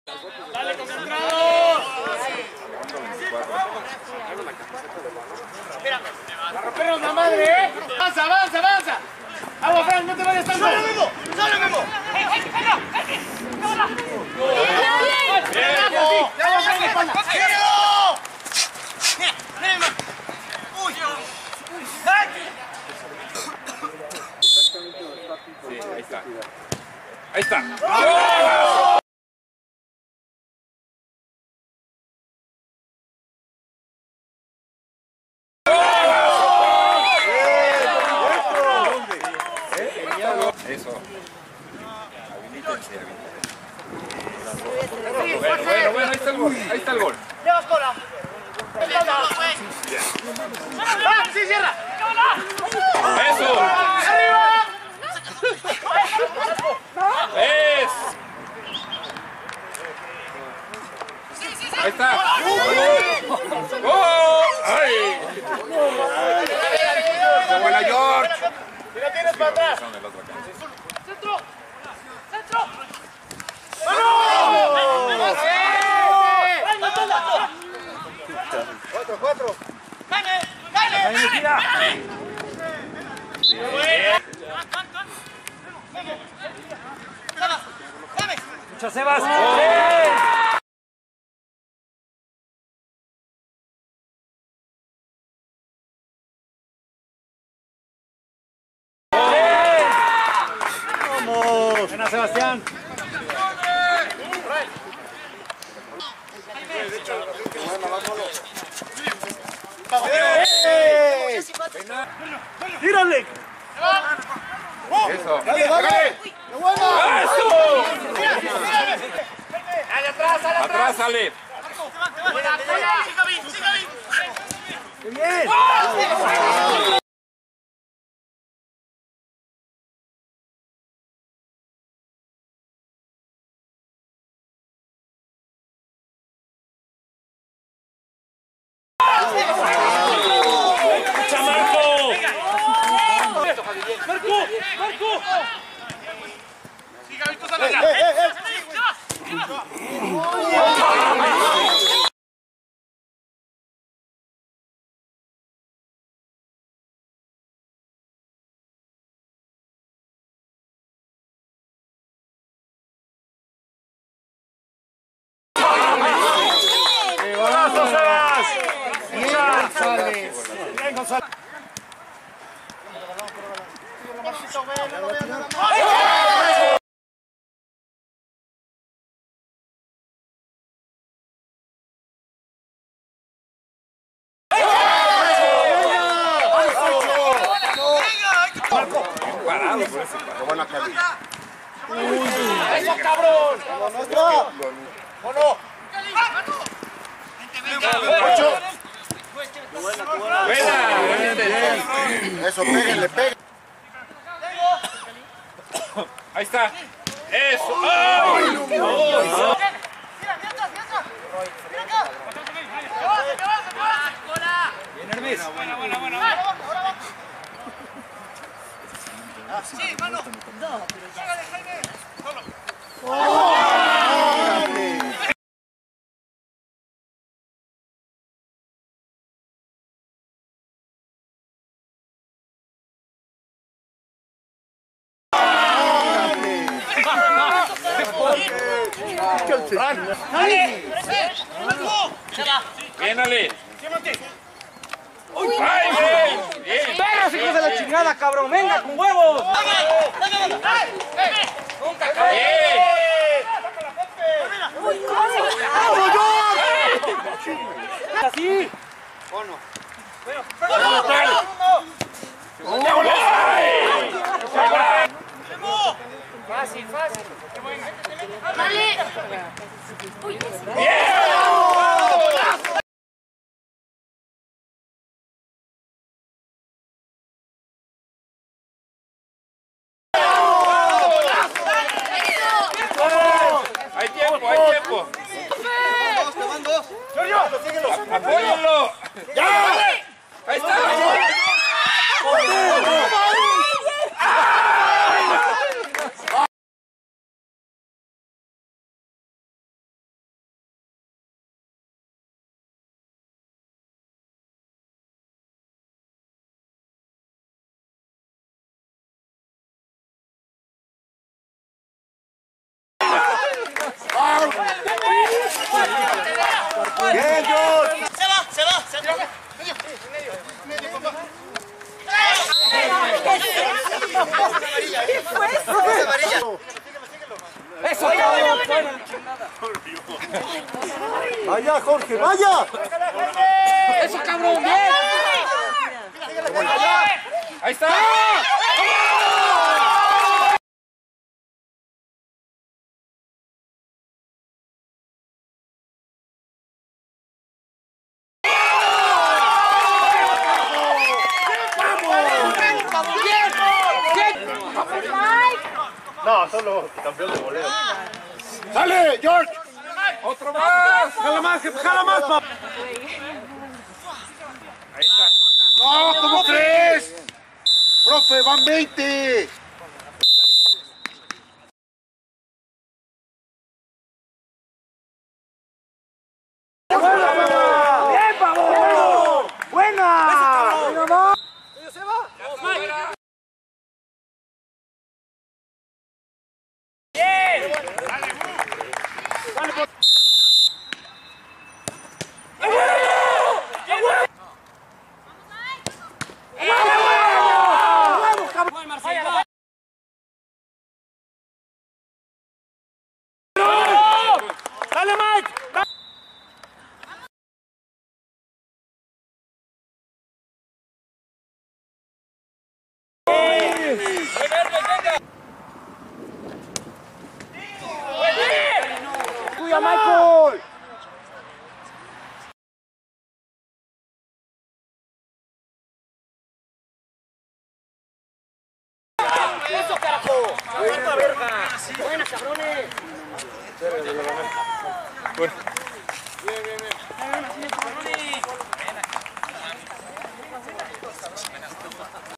¡Dale, concentrado! ¡A rompernos la madre, eh! ¡Avanza, avanza, avanza! ¡Vamos, Frank, no te vayas tanto! ¡Sale, Memo! ¡Sale, Memo! Sí, ahí está. Ahí está. ¡Oh! Eso. Habilítense, habilítense. Bueno, ahí está el gol. Ahí está el gol. ¡Llevas cola! ¡Sí, cierra! ¡Eso! ¡Arriba! ¡Es! Ahí está. ¡Oh! ¡Ay! ¡Qué buena, George! ¡Si la tienes para atrás! ¡Centro! ¡Centro! ¡Vamos! ¡Cuatro! ¡Dale! ¡Muchas Sebas! ¡Vamos! ¡Buena, Sebastián! ¡Tírale! Eso. ¡Dale! ¡Eso! ¡Dale atrás, dale atrás! Atrás, sale. ¡Qué bien! ¡Marco! ¡Sí, Gaby, tú sales ya! ¡Golazo, Sebas! ¡Bien, González! ¡Bien, González! Parado por ese. Qué buena calidad. ¡Eso, cabrón! ¿O no? Buena. Eso, péguenle, péguenle. Ahí está. Eso. ¡Ay! Bien, Hermes. Sí, mano. No, pero ya. Jaime. Bien, Ale. ¡Ay, bien! ¡Bien! ¡Perros, hijos de la chingada, cabrón! ¡Venga, con huevos! ¡Bien! ¡Así! Fácil, fácil. ¡Hay tiempo, hay tiempo! ¡Apóyenlo! ¡Ya! ¡Ahí está! Vaya, Jorge, vaya. ¡Eso, cabrón! ¡Bien! ¡Ahí está! No, solo campeón de voleo. ¡Sale, George! ¡Otro más! ¡Jala más, jala más, papá! Ahí está. ¡No, ¿cómo crees? ¡Profe, van 20! ¡Bien, Pablo! ¡Buena! ¡Dale, Mike! ¡Tuya, Michael! ¡Eso, carajo! ¡Buena, verga! ¡Buena, cabrones!